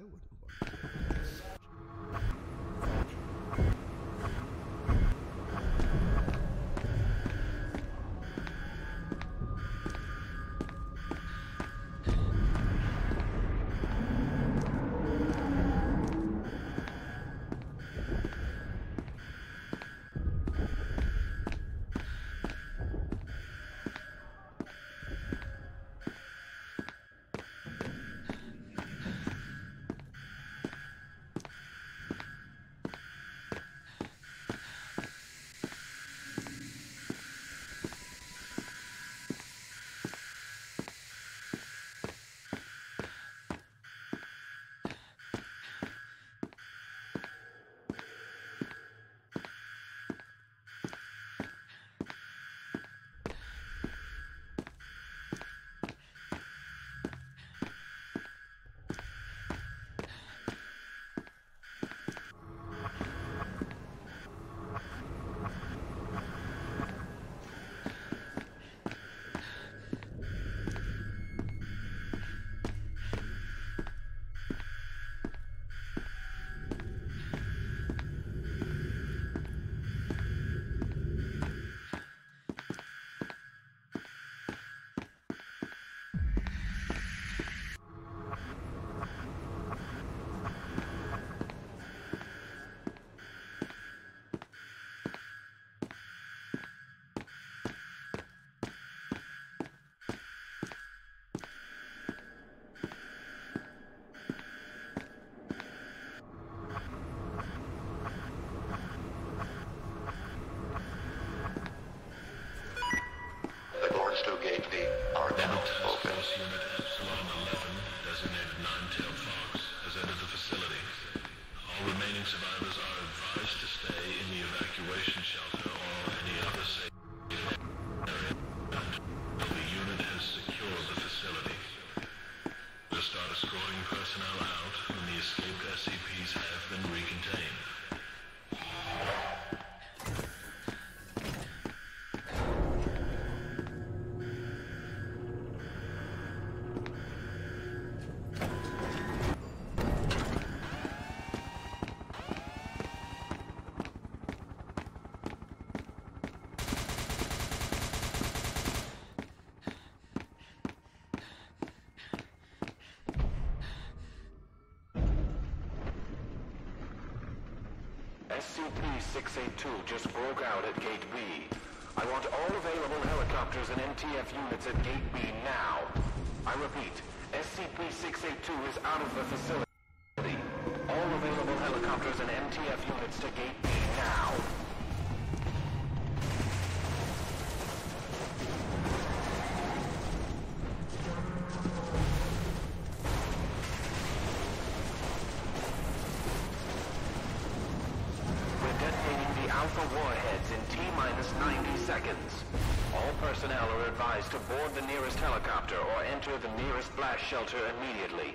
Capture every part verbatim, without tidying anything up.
Survivors are advised to stay in the evacuation shelter or any other safe area until the unit has secured the facility. We'll start escorting personnel out when the escaped S C Ps have been recontained. S C P six eighty-two just broke out at Gate B. I want all available helicopters and N T F units at Gate B now. I repeat, S C P six eighty-two is out of the facility. All available helicopters and N T F units to Gate B now. Alpha warheads in T-minus ninety seconds. All personnel are advised to board the nearest helicopter or enter the nearest blast shelter immediately.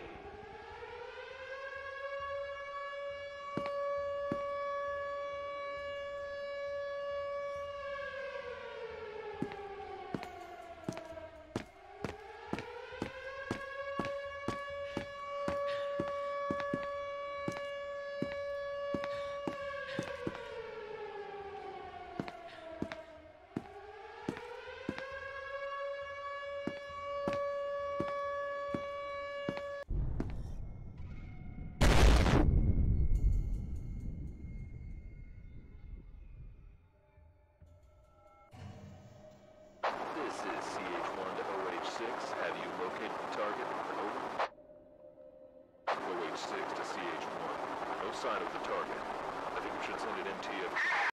Have you located the target? Over. O H six to C H one. No sign of the target. I think we should send an M T F.